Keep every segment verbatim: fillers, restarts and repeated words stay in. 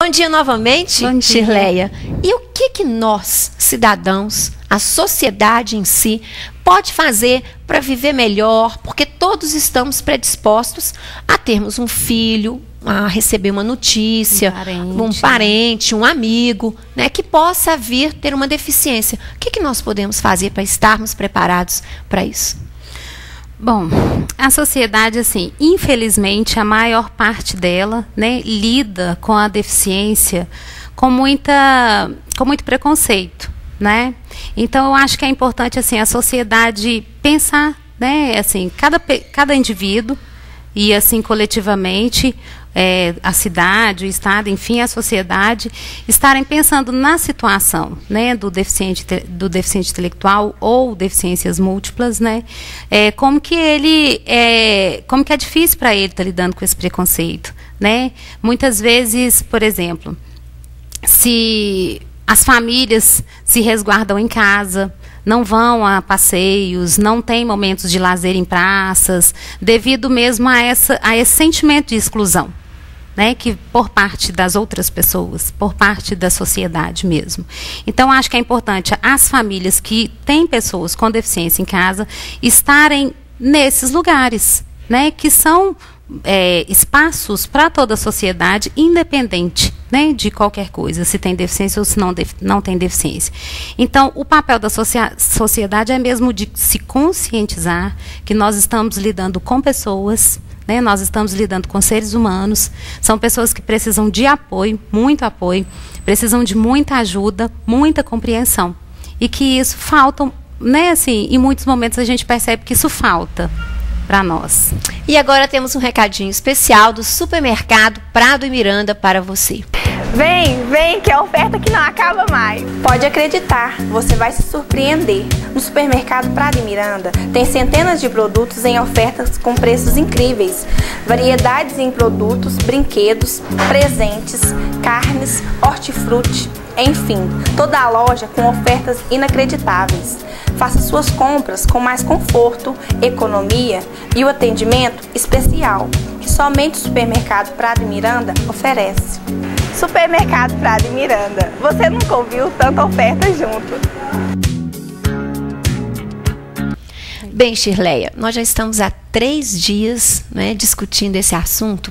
Bom dia novamente, Bom dia. Shirleia. E o que que nós, cidadãos, a sociedade em si, pode fazer para viver melhor? Porque todos estamos predispostos a termos um filho, a receber uma notícia, um parente, um, parente, um amigo, né, que possa vir ter uma deficiência. O que que nós podemos fazer para estarmos preparados para isso? Bom, a sociedade, assim, infelizmente, a maior parte dela, né, lida com a deficiência com muita, com muito preconceito, né? Então, eu acho que é importante, assim, a sociedade pensar, né, assim, cada, cada indivíduo e, assim, coletivamente, é, a cidade, o estado, enfim, a sociedade, estarem pensando na situação, né, do deficiente, do deficiente intelectual ou deficiências múltiplas, né, é, como que ele, é, como que é difícil para ele estar lidando com esse preconceito, né? Muitas vezes, por exemplo, se as famílias se resguardam em casa, não vão a passeios, não tem momentos de lazer em praças, devido mesmo a, essa, a esse sentimento de exclusão, né, que por parte das outras pessoas, por parte da sociedade mesmo. Então, acho que é importante as famílias que têm pessoas com deficiência em casa estarem nesses lugares, né, que são é, espaços para toda a sociedade, independente, né, de qualquer coisa, se tem deficiência ou se não, def não tem deficiência. Então, o papel da sociedade é mesmo de se conscientizar que nós estamos lidando com pessoas, né, nós estamos lidando com seres humanos, são pessoas que precisam de apoio, muito apoio, precisam de muita ajuda, muita compreensão. E que isso falta, né, assim, em muitos momentos a gente percebe que isso falta para nós. E agora temos um recadinho especial do Supermercado Prado e Miranda para você. Vem, vem, que é a oferta que não acaba mais. Pode acreditar, você vai se surpreender. No Supermercado Prado e Miranda tem centenas de produtos em ofertas com preços incríveis. Variedades em produtos, brinquedos, presentes, carnes, hortifruti, enfim, toda a loja com ofertas inacreditáveis. Faça suas compras com mais conforto, economia e o atendimento especial que somente o Supermercado Prado e Miranda oferece. Supermercado Prado e Miranda, você nunca ouviu tanta oferta junto. Bem, Shirleia, nós já estamos há três dias, né, discutindo esse assunto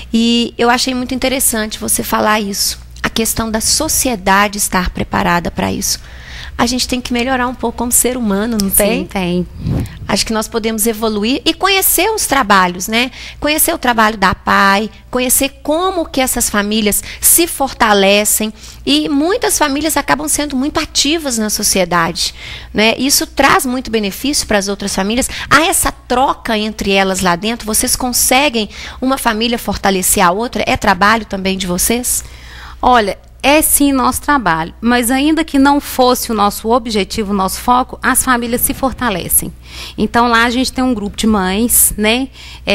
e eu achei muito interessante você falar isso, a questão da sociedade estar preparada para isso. A gente tem que melhorar um pouco como ser humano, não tem? Sim, tem. Acho que nós podemos evoluir e conhecer os trabalhos, né? Conhecer o trabalho da P A I, conhecer como que essas famílias se fortalecem e muitas famílias acabam sendo muito ativas na sociedade, né? Isso traz muito benefício para as outras famílias. Há essa troca entre elas lá dentro. Vocês conseguem uma família fortalecer a outra? É trabalho também de vocês? Olha, é sim nosso trabalho, mas ainda que não fosse o nosso objetivo, o nosso foco, as famílias se fortalecem. Então lá a gente tem um grupo de mães, né?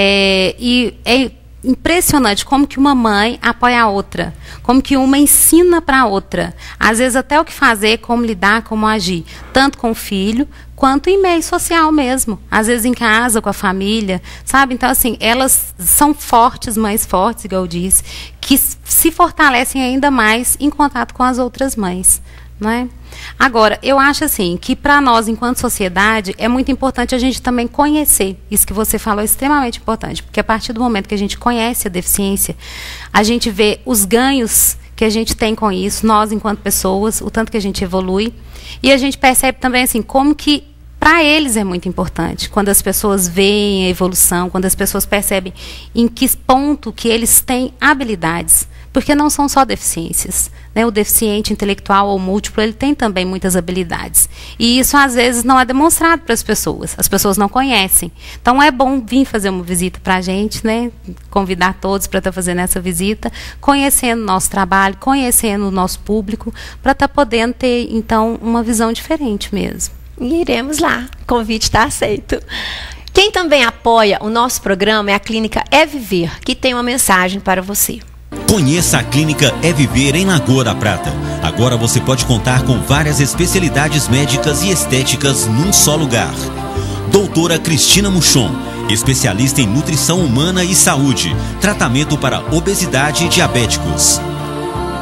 É, e é impressionante como que uma mãe apoia a outra, como que uma ensina para a outra, às vezes até o que fazer, como lidar, como agir, tanto com o filho quanto em meio social mesmo, às vezes em casa, com a família, sabe? Então, assim, elas são fortes, mães fortes, igual eu disse, que se fortalecem ainda mais em contato com as outras mães, não é? Agora, eu acho assim, que para nós, enquanto sociedade, é muito importante a gente também conhecer, isso que você falou é extremamente importante, porque a partir do momento que a gente conhece a deficiência, a gente vê os ganhos que a gente tem com isso, nós enquanto pessoas, o tanto que a gente evolui, e a gente percebe também assim, como que para eles é muito importante, quando as pessoas veem a evolução, quando as pessoas percebem em que ponto que eles têm habilidades, porque não são só deficiências, né? O deficiente intelectual ou múltiplo, ele tem também muitas habilidades, e isso às vezes não é demonstrado para as pessoas, as pessoas não conhecem. Então é bom vir fazer uma visita para a gente, né? Convidar todos para estar fazendo essa visita, conhecendo o nosso trabalho, conhecendo o nosso público, para estar podendo ter então uma visão diferente mesmo. E iremos lá, o convite está aceito. Quem também apoia o nosso programa é a Clínica É Viver, que tem uma mensagem para você. Conheça a Clínica É Viver em Lagoa da Prata. Agora você pode contar com várias especialidades médicas e estéticas num só lugar. Doutora Cristina Muchon, especialista em nutrição humana e saúde, tratamento para obesidade e diabéticos.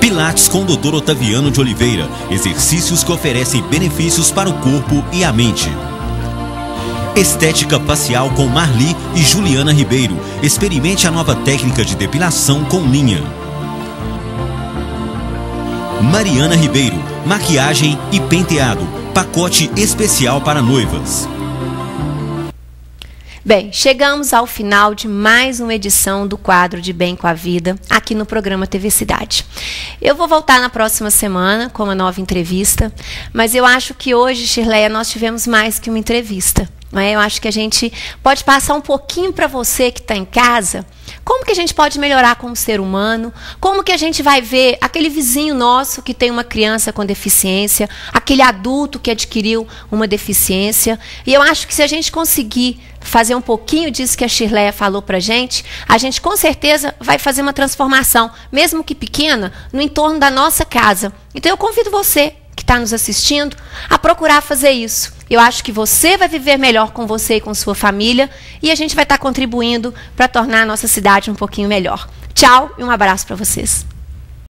Pilates com o doutor Otaviano de Oliveira, exercícios que oferecem benefícios para o corpo e a mente. Estética facial com Marli e Juliana Ribeiro. Experimente a nova técnica de depilação com linha. Mariana Ribeiro, maquiagem e penteado, pacote especial para noivas. Bem, chegamos ao final de mais uma edição do quadro de Bem com a Vida, aqui no programa T V Cidade. Eu vou voltar na próxima semana com uma nova entrevista, mas eu acho que hoje, Shirleia, nós tivemos mais que uma entrevista. Não é? Eu acho que a gente pode passar um pouquinho para você que está em casa, como que a gente pode melhorar como ser humano, como que a gente vai ver aquele vizinho nosso que tem uma criança com deficiência, aquele adulto que adquiriu uma deficiência. E eu acho que se a gente conseguir fazer um pouquinho disso que a Shirleia falou para a gente, a gente com certeza vai fazer uma transformação, mesmo que pequena, no entorno da nossa casa. Então eu convido você que está nos assistindo a procurar fazer isso. Eu acho que você vai viver melhor com você e com sua família e a gente vai estar contribuindo para tornar a nossa cidade um pouquinho melhor. Tchau e um abraço para vocês.